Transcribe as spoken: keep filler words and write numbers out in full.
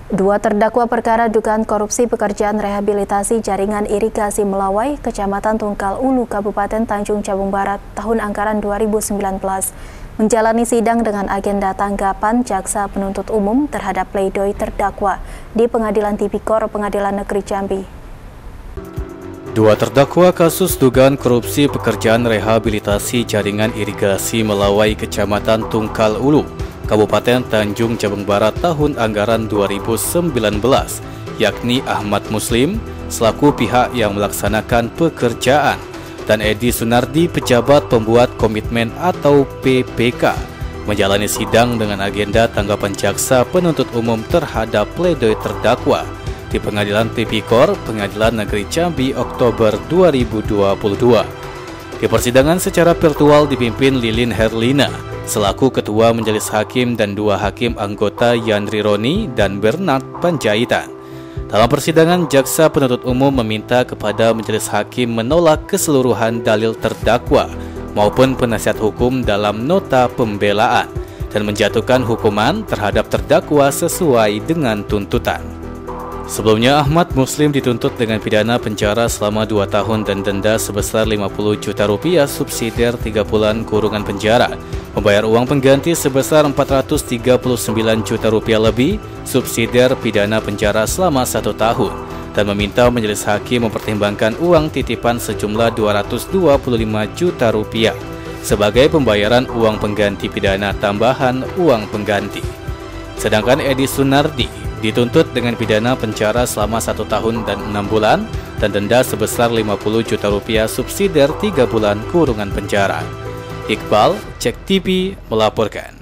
Dua terdakwa perkara dugaan korupsi pekerjaan rehabilitasi jaringan irigasi Melawai, Kecamatan Tungkal Ulu, Kabupaten Tanjung Jabung Barat, tahun anggaran dua ribu sembilan belas, menjalani sidang dengan agenda tanggapan jaksa penuntut umum terhadap pledoi terdakwa di Pengadilan Tipikor Pengadilan Negeri Jambi. Dua terdakwa kasus dugaan korupsi pekerjaan rehabilitasi jaringan irigasi Melawai, Kecamatan Tungkal Ulu, Kabupaten Tanjung Jabung Barat tahun anggaran dua ribu sembilan belas, yakni Ahmad Muslim selaku pihak yang melaksanakan pekerjaan dan Edi Sunardi pejabat pembuat komitmen atau P P K, menjalani sidang dengan agenda tanggapan jaksa penuntut umum terhadap pledoi terdakwa di Pengadilan Tipikor Pengadilan Negeri Jambi Oktober dua ribu dua puluh dua. Di persidangan secara virtual dipimpin Lilin Herlina selaku Ketua Majelis Hakim dan dua hakim anggota Yandri Roni dan Bernard Panjaitan. Dalam persidangan, jaksa penuntut umum meminta kepada Majelis Hakim menolak keseluruhan dalil terdakwa maupun penasihat hukum dalam nota pembelaan dan menjatuhkan hukuman terhadap terdakwa sesuai dengan tuntutan. Sebelumnya, Ahmad Muslim dituntut dengan pidana penjara selama dua tahun dan denda sebesar lima puluh juta rupiah subsidiar tiga bulan kurungan penjara, membayar uang pengganti sebesar empat ratus tiga puluh sembilan juta rupiah lebih, subsidiar pidana penjara selama satu tahun, dan meminta Majelis Hakim mempertimbangkan uang titipan sejumlah dua ratus dua puluh lima juta rupiah sebagai pembayaran uang pengganti pidana tambahan uang pengganti. Sedangkan Edi Sunardi dituntut dengan pidana penjara selama satu tahun dan enam bulan dan denda sebesar lima puluh juta rupiah subsidiar tiga bulan kurungan penjara. Iqbal, Cek T V melaporkan.